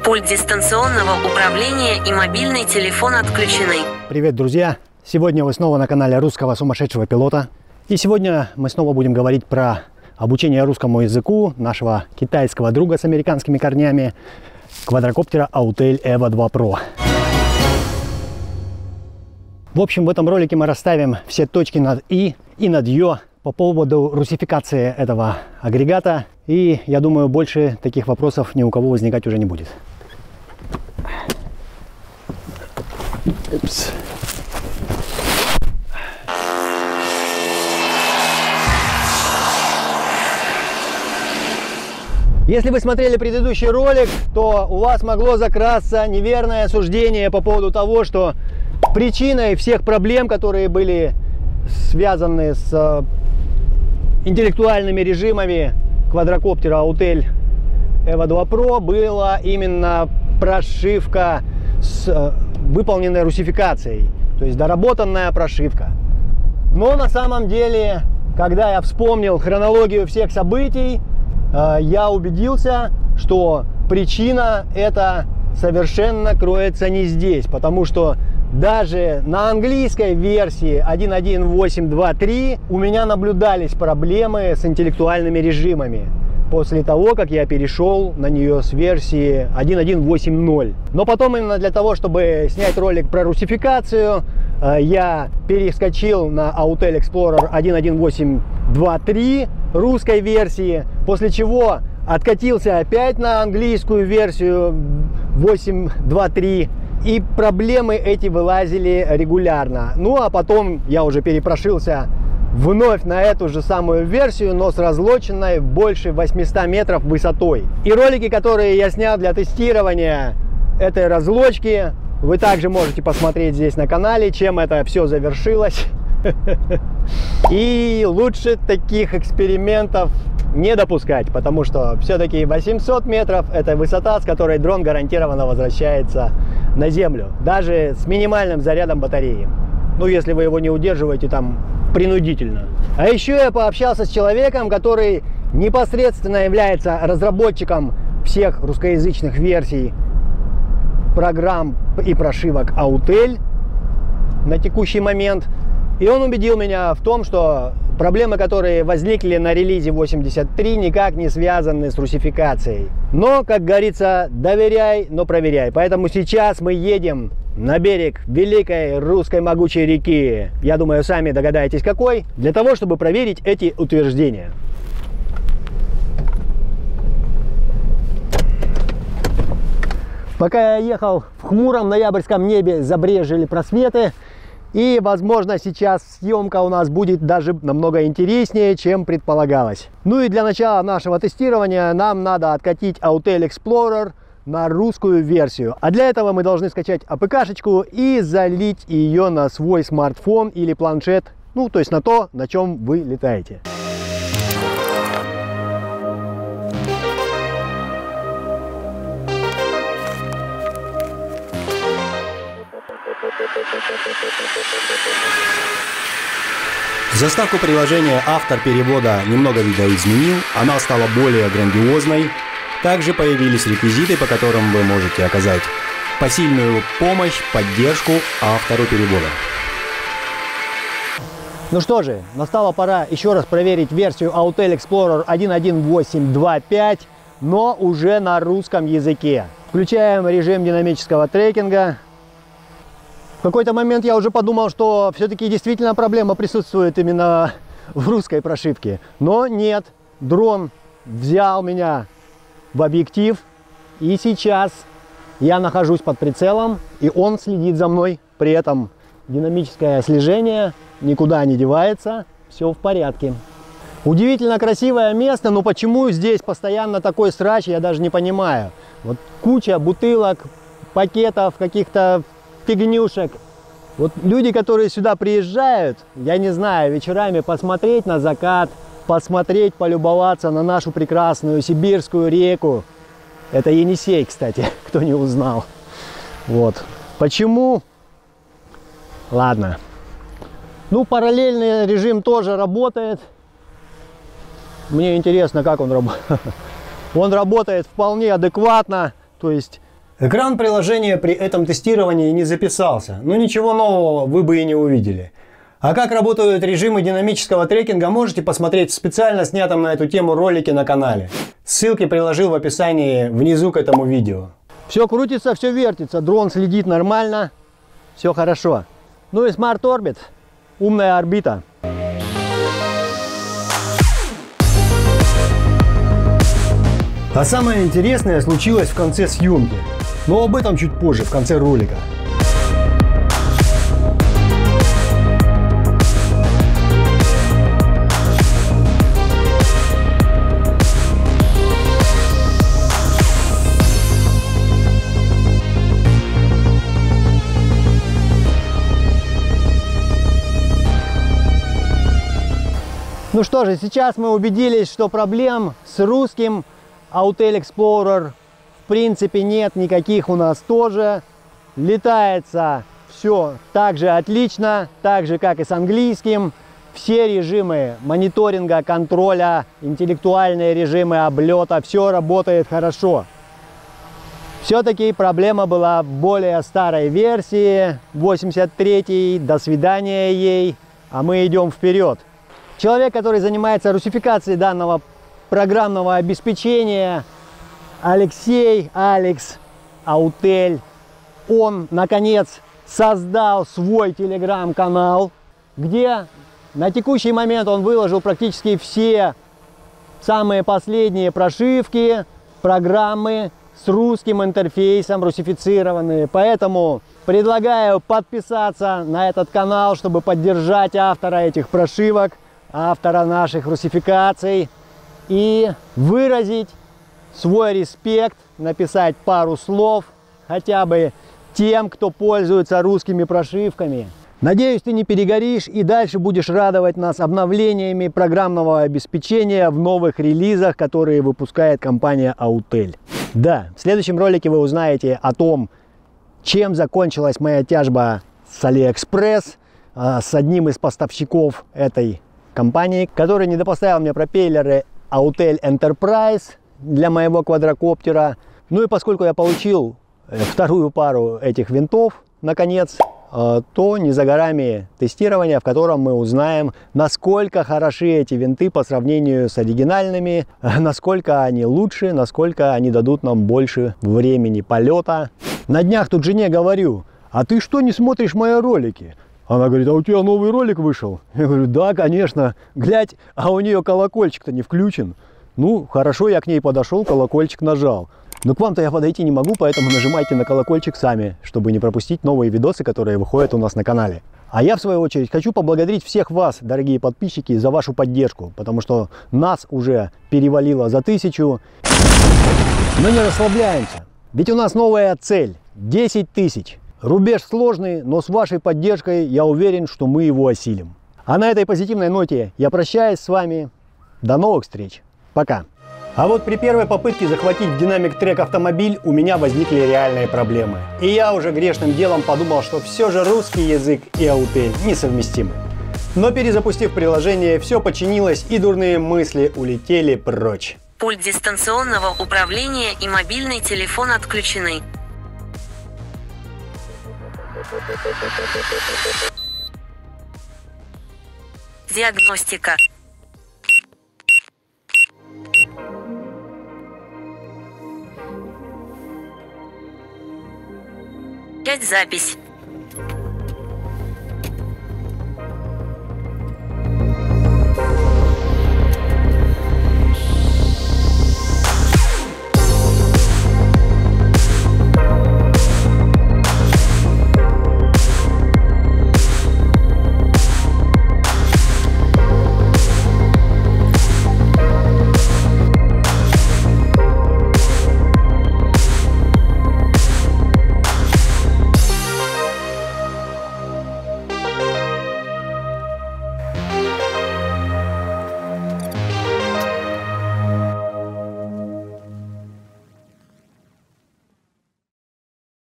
Пульт дистанционного управления и мобильный телефон отключены. Привет, друзья! Сегодня вы снова на канале русского сумасшедшего пилота. И сегодня мы снова будем говорить про обучение русскому языку нашего китайского друга с американскими корнями, квадрокоптера Autel EVO 2 Pro. В общем, в этом ролике мы расставим все точки над «и» и над «ё» по поводу русификации этого агрегата. И я думаю, больше таких вопросов ни у кого возникать уже не будет. Упс. Если вы смотрели предыдущий ролик, то у вас могло закрасться неверное суждение по поводу того, что причиной всех проблем, которые были связаны с интеллектуальными режимами квадрокоптера Autel EVO 2 Pro, была именно прошивка с выполненной русификацией, то есть доработанная прошивка. Но на самом деле, когда я вспомнил хронологию всех событий, я убедился, что причина эта совершенно кроется не здесь, потому что даже на английской версии 1.1.8.2.3 у меня наблюдались проблемы с интеллектуальными режимами после того, как я перешел на нее с версии 1.1.8.0. Но потом, именно для того, чтобы снять ролик про русификацию, я перескочил на Autel Explorer 1.1.8.2.3 русской версии, после чего откатился опять на английскую версию 8.2.3, и проблемы эти вылазили регулярно. Ну а потом я уже перепрошился вновь на эту же самую версию, но с разлоченной больше 800 метров высотой. И ролики, которые я снял для тестирования этой разлочки, вы также можете посмотреть здесь на канале, чем это все завершилось. И лучше таких экспериментов не допускать, потому что все-таки 800 метров – это высота, с которой дрон гарантированно возвращается на землю, даже с минимальным зарядом батареи. Ну, если вы его не удерживаете там принудительно. А еще я пообщался с человеком, который непосредственно является разработчиком всех русскоязычных версий программ и прошивок Autel на текущий момент. И он убедил меня в том, что проблемы, которые возникли на релизе 83, никак не связаны с русификацией. Но, как говорится, доверяй, но проверяй. Поэтому сейчас мы едем на берег великой русской могучей реки. Я думаю, сами догадаетесь какой, для того, чтобы проверить эти утверждения. Пока я ехал, в хмуром ноябрьском небе забрежили просветы. И, возможно, сейчас съемка у нас будет даже намного интереснее, чем предполагалось. Ну и для начала нашего тестирования нам надо откатить Autel Explorer на русскую версию. А для этого мы должны скачать АПК-шечку и залить ее на свой смартфон или планшет, ну, то есть на то, на чем вы летаете. Заставку приложения автор перевода немного видоизменил, она стала более грандиозной. Также появились реквизиты, по которым вы можете оказать посильную помощь, поддержку автору перевода. Ну что же, настала пора еще раз проверить версию Autel Explorer 1.1.8.2.5, но уже на русском языке. Включаем режим динамического трекинга. В какой-то момент я уже подумал, что все-таки действительно проблема присутствует именно в русской прошивке. Но нет, дрон взял меня в объектив, и сейчас я нахожусь под прицелом, и он следит за мной. При этом динамическое слежение никуда не девается, все в порядке. Удивительно красивое место, но почему здесь постоянно такой срач, я даже не понимаю. Вот куча бутылок, пакетов, каких-то фигнюшек. Вот люди, которые сюда приезжают, я не знаю, вечерами посмотреть на закат, посмотреть, полюбоваться на нашу прекрасную сибирскую реку. Это Енисей, кстати, кто не узнал. Вот. Почему? Ладно. Ну, параллельный режим тоже работает. Мне интересно, как он работает. Он работает вполне адекватно. То есть Экран приложения при этом тестировании не записался, но ничего нового вы бы и не увидели. А как работают режимы динамического трекинга, можете посмотреть в специально снятом на эту тему ролике на канале. Ссылки приложил в описании внизу к этому видео. Все крутится, все вертится, дрон следит нормально, все хорошо. Ну и Smart Orbit, умная орбита. А самое интересное случилось в конце съемки, но об этом чуть позже, в конце ролика. Ну что же, сейчас мы убедились, что проблем с русским Autel Explorer в принципе нет никаких у нас тоже. Летается все так же отлично, так же как и с английским. Все режимы мониторинга, контроля, интеллектуальные режимы облета, все работает хорошо. Все-таки проблема была в более старой версии, 83-й, до свидания ей, а мы идем вперед. Человек, который занимается русификацией данного программного обеспечения, Алексей, Алекс Autel, он, наконец, создал свой телеграм-канал, где на текущий момент он выложил практически все самые последние прошивки, программы с русским интерфейсом, русифицированные. Поэтому предлагаю подписаться на этот канал, чтобы поддержать автора этих прошивок, автора наших русификаций, и выразить свой респект, написать пару слов хотя бы тем, кто пользуется русскими прошивками. Надеюсь, ты не перегоришь и дальше будешь радовать нас обновлениями программного обеспечения в новых релизах, которые выпускает компания Autel. Да, в следующем ролике вы узнаете о том, чем закончилась моя тяжба с AliExpress, с одним из поставщиков этой компании, который не допоставил мне пропеллеры Autel Enterprise для моего квадрокоптера. Ну и поскольку я получил вторую пару этих винтов, наконец, то не за горами тестирование, в котором мы узнаем, насколько хороши эти винты по сравнению с оригинальными, насколько они лучше, насколько они дадут нам больше времени полета. На днях тут жене говорю: а ты что не смотришь мои ролики? Она говорит: а у тебя новый ролик вышел? Я говорю: да, конечно. Глядь, а у нее колокольчик-то не включен. Ну, хорошо, я к ней подошел, колокольчик нажал. Но к вам-то я подойти не могу, поэтому нажимайте на колокольчик сами, чтобы не пропустить новые видосы, которые выходят у нас на канале. А я, в свою очередь, хочу поблагодарить всех вас, дорогие подписчики, за вашу поддержку, потому что нас уже перевалило за 1000. Но не расслабляемся, ведь у нас новая цель – 10 тысяч. Рубеж сложный, но с вашей поддержкой я уверен, что мы его осилим. А на этой позитивной ноте я прощаюсь с вами. До новых встреч. Пока. А вот при первой попытке захватить в Dynamic Track автомобиль у меня возникли реальные проблемы. И я уже грешным делом подумал, что все же русский язык и Autel несовместимы. Но перезапустив приложение, все починилось и дурные мысли улетели прочь. Пульт дистанционного управления и мобильный телефон отключены. Диагностика. Начать запись.